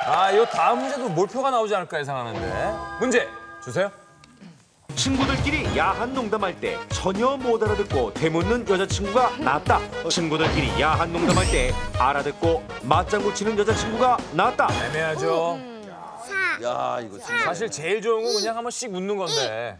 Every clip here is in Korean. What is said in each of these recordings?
아, 이 다음 문제도 몰표가 나오지 않을까 예상하는데. 문제 주세요. 친구들끼리 야한 농담할 때 전혀 못 알아듣고 되묻는 여자친구가 낫다. 친구들끼리 야한 농담할 때 알아듣고 맞장구 치는 여자친구가 낫다. 애매하죠. 야, 이거 사실 제일 좋은 건 그냥 한 번씩 웃는 건데.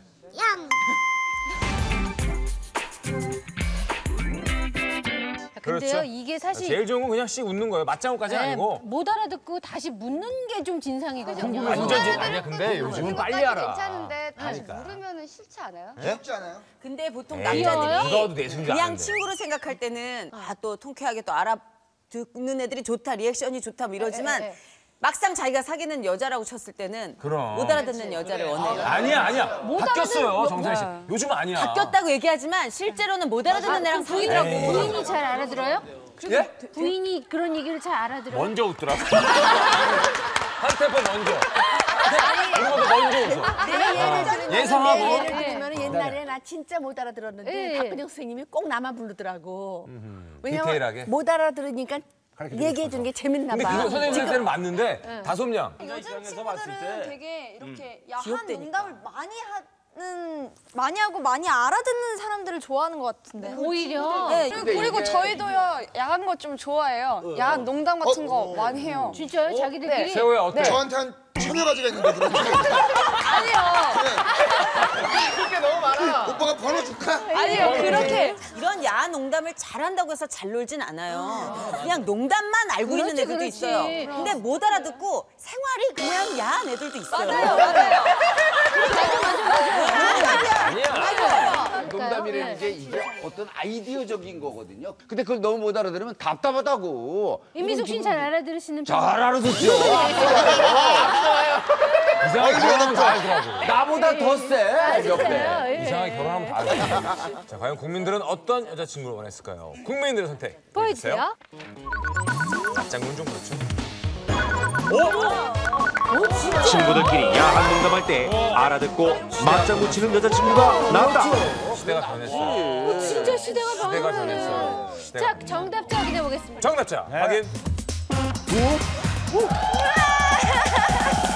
근데요, 그렇죠. 이게 사실 제일 좋은 건 그냥 씩 웃는 거예요. 맞장구까지는 아니고. 못 알아듣고 다시 묻는 게 좀 진상이거든요. 완전 아니야. 근데 요즘은 빨리 알아. 괜찮은데 다시 물으면 싫지 않아요? 쉽지 않아요? 근데 보통 에이, 남자들이 누가 와도 내숭이 그냥 아는데. 친구로 생각할 때는 또 통쾌하게 또 알아듣는 애들이 좋다, 리액션이 좋다 뭐 이러지만 막상 자기가 사귀는 여자라고 쳤을 때는 그럼. 못 알아듣는 여자를 원해요. 아니야. 바뀌었어요, 정선 씨. 뭐야. 요즘 아니야. 바뀌었다고 얘기하지만 실제로는 못 알아듣는 애랑 사귀더라고. 부인이 잘 알아들어요? 예? 부인이 그런 얘기를 잘 알아들어요? 먼저 웃더라. 한 템포 먼저. 이거보다 먼저 웃어. 예상하고. 예를 들면 옛날에 나 진짜 못 알아들었는데 예. 박근영 선생님이 꼭 나만 부르더라고. 왜냐면 디테일하게. 못 알아들으니까 얘기해 주는 게 재밌나 근데 봐. 그거 선생님 때는 맞는데 다솜양. 요즘 친구들은 되게 이렇게 야한 귀엽다니까. 농담을 많이 하고 많이 알아듣는 사람들을 좋아하는 것 같은데. 오히려. 네, 그리고 저희도요 야한 거 좀 좋아해요. 야한 농담 같은 거 많이 해요. 진짜요? 자기들끼리? 세호야 어때? 저한테 한 1000여 가지가 있는데 그런 게. 아니요. 그게 너무 많아. 오빠가 번호 줄까? 아니요 그렇게. 이런 야한 농담을 잘한다고 해서 잘 놀진 않아요. 그냥 농담만 알고 있는 그렇지, 애들도 그렇지. 있어요. 근데 못 알아듣고 생활이 그냥 야한 애들도 있어요. 맞아요. 아니야. 농담이라는 게 이게 어떤 아이디어적인 거거든요. 근데 그걸 너무 못 알아들으면 답답하다고. 임미숙 씨는 잘 알아들으시는 잘 편? 알아듣죠. 이상하게 결혼하면 다 알더라고. 나보다 더 세. 옆에. 진짜요? 예. 이상하게 결혼하면 다 알더라고. 자, 과연 국민들은 어떤 여자친구를 원했을까요? 국민들의 선택 보여주세요. 맞장군 좀 그렇죠. 친구들끼리 야한 농담할 때 알아듣고 맞장구 치는 여자친구가 낫다. 시대가 변했어요. 진짜 시대가 시대가 변했네. 변했어요. 자, 정답자 확인해 보겠습니다. 정답자 확인.